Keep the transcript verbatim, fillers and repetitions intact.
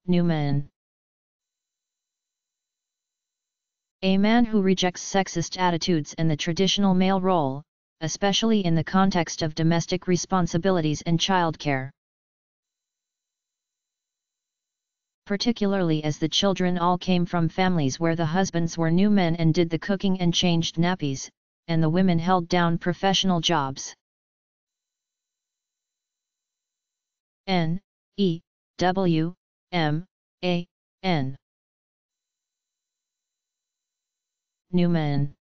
Newman. A man who rejects sexist attitudes and the traditional male role, especially in the context of domestic responsibilities and childcare. Particularly as the children all came from families where the husbands were new men and did the cooking and changed nappies, and the women held down professional jobs. N E W M A N Newman.